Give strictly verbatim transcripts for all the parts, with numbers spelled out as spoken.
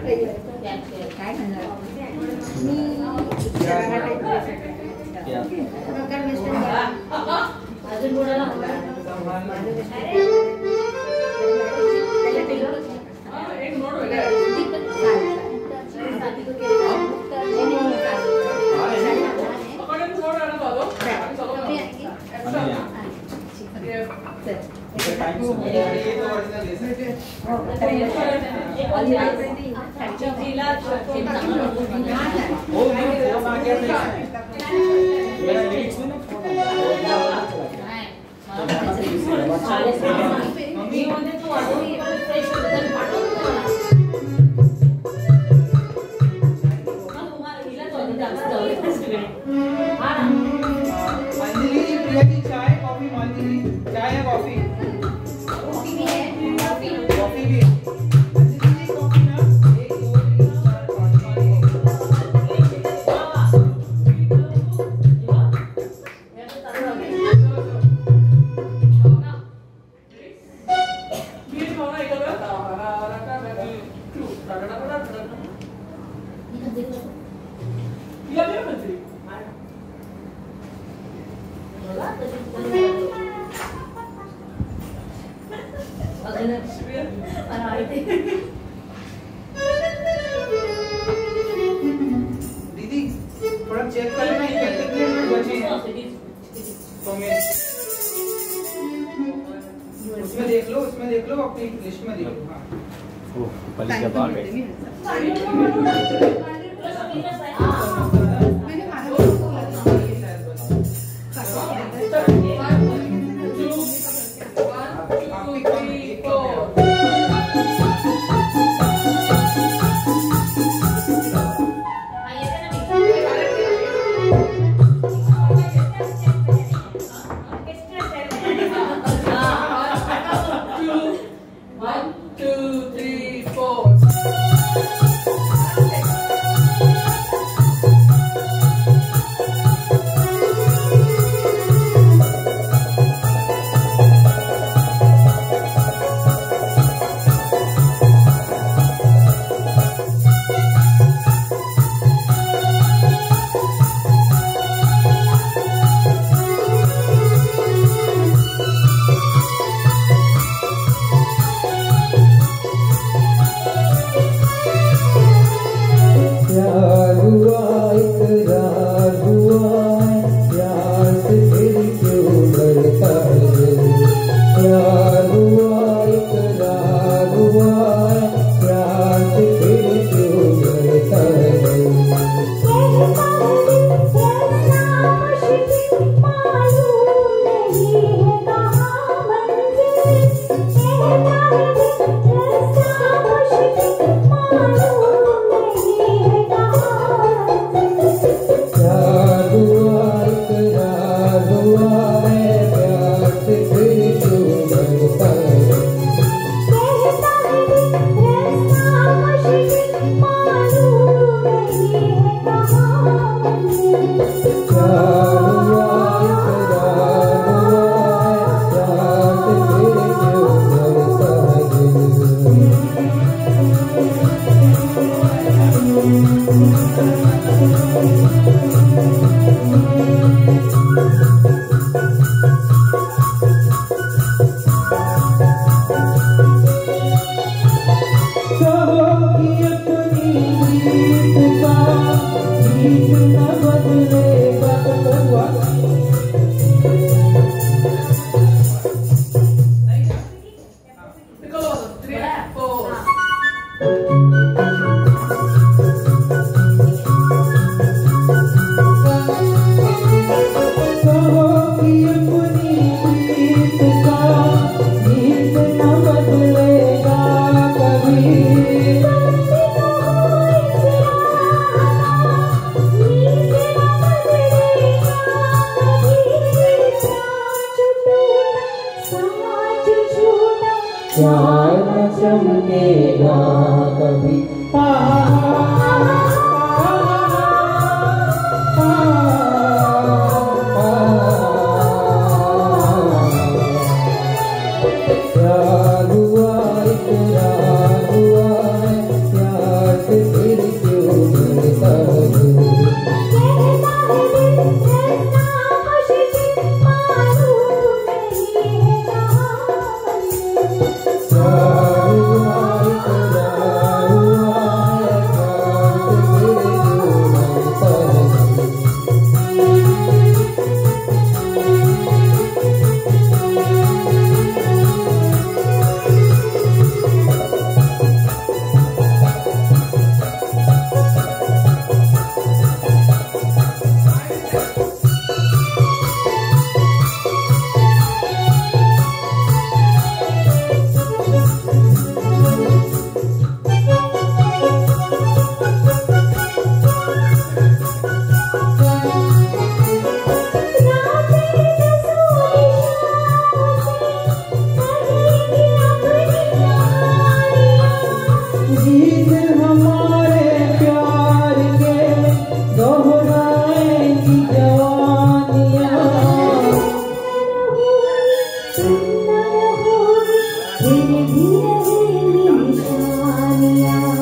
काय म्हणणार मी अजून कोणाला एक नोट वेगळा मम्मी म्हणजे तू फ्रेश चाय कॉफी मांजरी चाय है कॉफी कॉफी भी है कॉफी कॉफी भी है अंजलि कॉफी ना एक दो तीन चार पाँच दीदी थोड़ा चेक कर लेना कितने मिनट बचे हैं उसमें देख लो उसमें देख लो अपनी लिस्ट में देख लो हाँ ओह पहले जब आ गए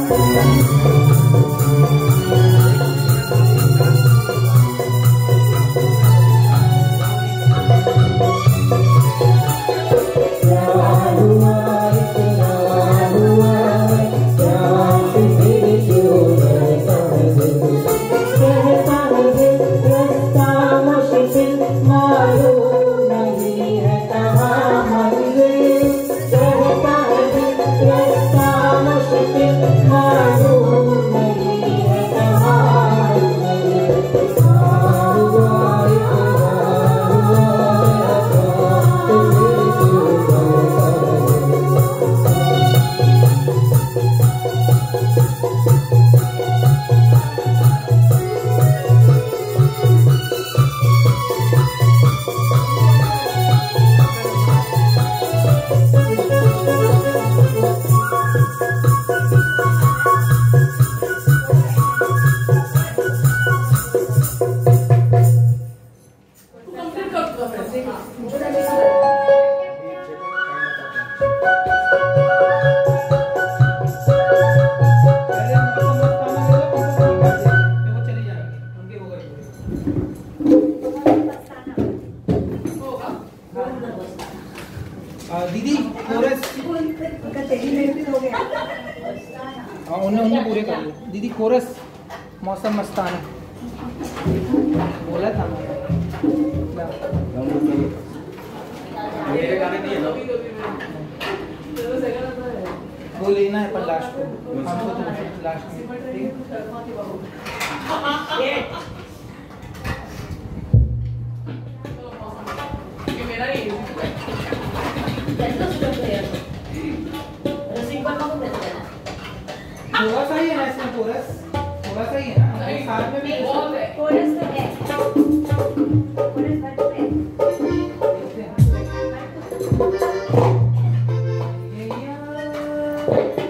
दीदी कोरस हाँ उन्हें उन्हें पूरे कर लो दीदी कोरस मौसम मस्ताना बोला था मेरे गाने नहीं है ना वो लेना है पर लास्ट को हमको तो लास्ट में मेरा नहीं थोड़ा सा ही है ना इसमें कोरस थोड़ा सा ही है ना साथ में भी बहुत है कोरस तो है कोरस भर तो है देखते हैं